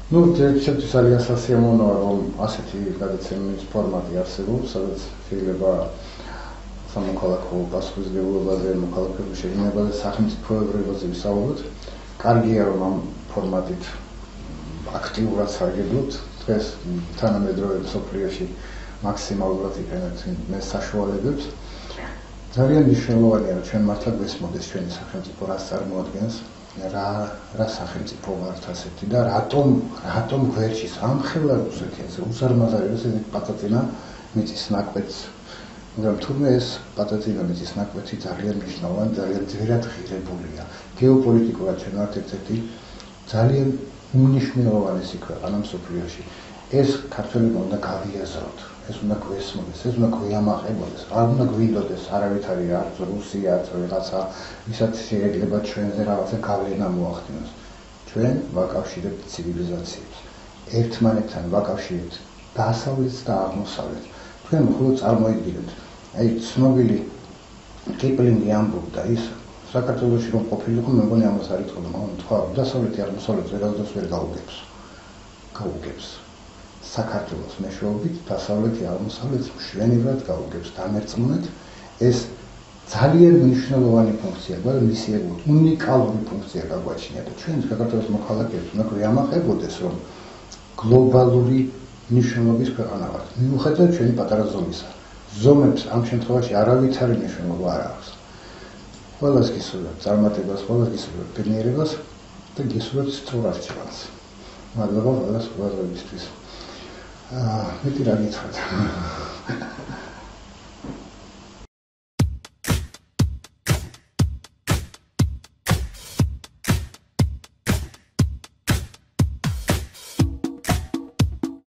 Ну, ჩემთვის ძალიან სასიამოვნოა, რომ ასეთი გადაცემის ფორმატი არსებობს, სადაც შეიძლება სამოქალაქო პასუხისმგებლობაზე, მოქალაქეობის შექმნებაზე, სახელმწიფოებრიობაზე ვისაუბროთ. კარგია, რომ ამ ფორმატით აქტიურად სარგებლობთ. დღეს თანამედროვე მსოფლიოში მაქსიმალურად იყენებთ მე საშუალებებს. ძალიან მნიშვნელოვანია, რომ ჩვენ მართლა გვესმოდეს ჩვენი სახელმწიფო რას წარმოადგენს, რა სახელმწიფო ვართ ასეთი და რატომ გვერჩის ამხელა რუსეთზე უზარმაზარია ესეთი პატატინა მიწის ნაკვეთს. მაგრამ თურმე ეს პატატინა მიწის ნაკვეთი ძალიან მნიშვნელოვანი, ძალიან ძვირად ღირებულია. გეოპოლიტიკურად ჩვენ ვართ ერთ-ერთი ძალიან უმნიშვნელოვანესი ქვეყანა მსოფლიოში. ეს ქართველებმა უნდა გავიაზროთ, ეს უნდა გვესმოდეს, ეს უნდა გვიამაყებოდეს, არ უნდა გვინდოდეს არავითარი არც რუსია, არც ვიღაცა, ვისაც შეიძლება ჩვენზე რაღაცა გავლენა მოახდინოს. ჩვენ ვაკავშირებთ ცივილიზაციებს, ერთმანეთთან ვაკავშირებთ დასავლეთს და აღმოსავლეთს. თქვენ მხოლოდ წარმოიდგინეთ, აი ცნობილი კიპლინგი ამბობდა ის საქართველოში რომ ყოფილიყო, მე მგონი ამას არ იტყოდა, მაგრამ თქვა დასავლეთი აღმოსავლეთს ვერავითარ ვერ გაუგებს. საქართველოს მეშვეობით დასავლეთი აღმოსავლეთს მშვენივრად გაუგებს, დამერწმუნეთ, ეს ძალიან მნიშვნელოვანი ფუნქცია, მაგრამ მისი უნიკალური ფუნქცია გაგვაჩნია და ჩვენ საქართველოს მოქალაქეებს უნდა გვიამაყებოდეს, რომ გლობალური მნიშვნელობის ქვეყანა ვართ. მიუხედავად ჩვენი პატარა ზომისა. ზომებს ამ შემთხვევაში არავითარი მნიშვნელობა არ აქვს. ყველას გისურვებთ წარმატებას, ყველას გისურვებთ ბედნიერებას და გისურვებთ სწორ არჩევანს. მადლობა ყველას ყურადღებისთვის. მეტი რა გითხრათ.